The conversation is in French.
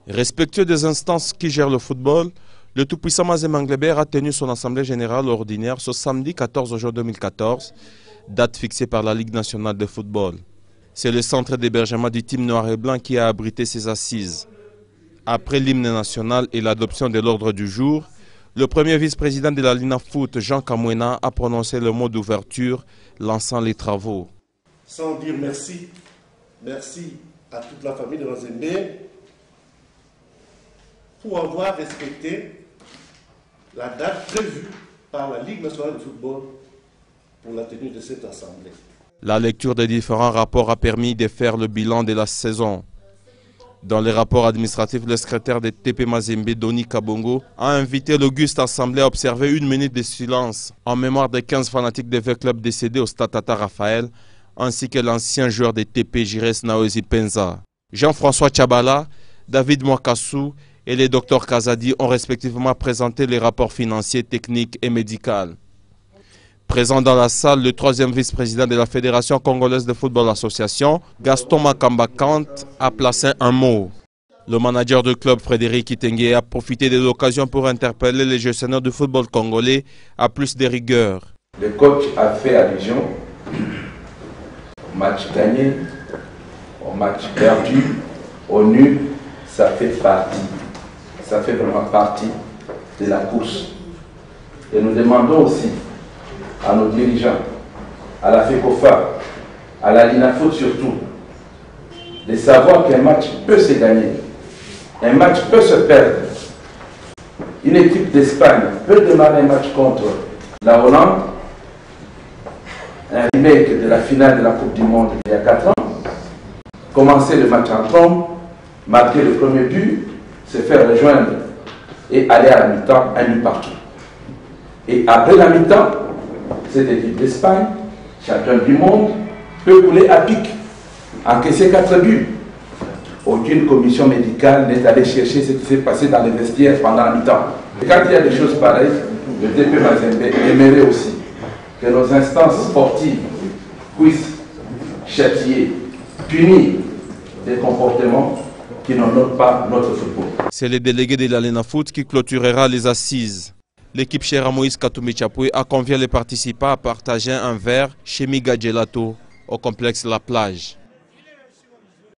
Respectueux des instances qui gèrent le football, le tout-puissant Mazembe Anglebert a tenu son assemblée générale ordinaire ce samedi 14 juin 2014, date fixée par la Ligue nationale de football. C'est le centre d'hébergement du team noir et blanc qui a abrité ses assises. Après l'hymne national et l'adoption de l'ordre du jour, le premier vice-président de la Linafoot, Jean Kamwena, a prononcé le mot d'ouverture, lançant les travaux. Sans dire merci, merci à toute la famille de Mazembe pour avoir respecté la date prévue par la Ligue nationale de football pour la tenue de cette assemblée. La lecture des différents rapports a permis de faire le bilan de la saison. Dans les rapports administratifs, le secrétaire de TP Mazembe, Doni Kabongo, a invité l'auguste assemblée à observer 1 minute de silence en mémoire des 15 fanatiques des V clubs décédés au stade Tata Raphaël, ainsi que l'ancien joueur des TP Jires Naozi Penza. Jean-François Tchabala, David Mwakassou et les docteurs Kazadi ont respectivement présenté les rapports financiers, techniques et médicaux. Présent dans la salle, le troisième vice-président de la Fédération congolaise de football association, Gaston Makamba Kant, a placé un mot. Le manager du club, Frédéric Itengue, a profité de l'occasion pour interpeller les gestionnaires du football congolais à plus de rigueur. Le coach a fait allusion au match gagné, au match perdu, au nul. Ça fait vraiment partie de la course. Et nous demandons aussi à nos dirigeants, à la FECOFA, à la Linafoot surtout, de savoir qu'un match peut se gagner, un match peut se perdre. Une équipe d'Espagne peut démarrer un match contre la Hollande, un remake de la finale de la Coupe du Monde il y a 4 ans, commencer le match en trombe, marquer le premier but, se faire rejoindre et aller à la mi-temps, un but partout. Et après la mi-temps, cette équipe d'Espagne, champion du monde, peut couler à pic, encaisser 4 buts. Aucune commission médicale n'est allée chercher ce qui s'est passé dans les vestiaires pendant la mi-temps. Et quand il y a des choses pareilles, le TP Mazembe aimerait aussi que nos instances sportives puissent châtier, punir des comportements qui n'honorent pas notre football. C'est le délégué de la Linafoot qui clôturera les assises. L'équipe Chéra Moïse Katoumi Chapoué a convié les participants à partager un verre chez Miga Gelato au complexe La Plage.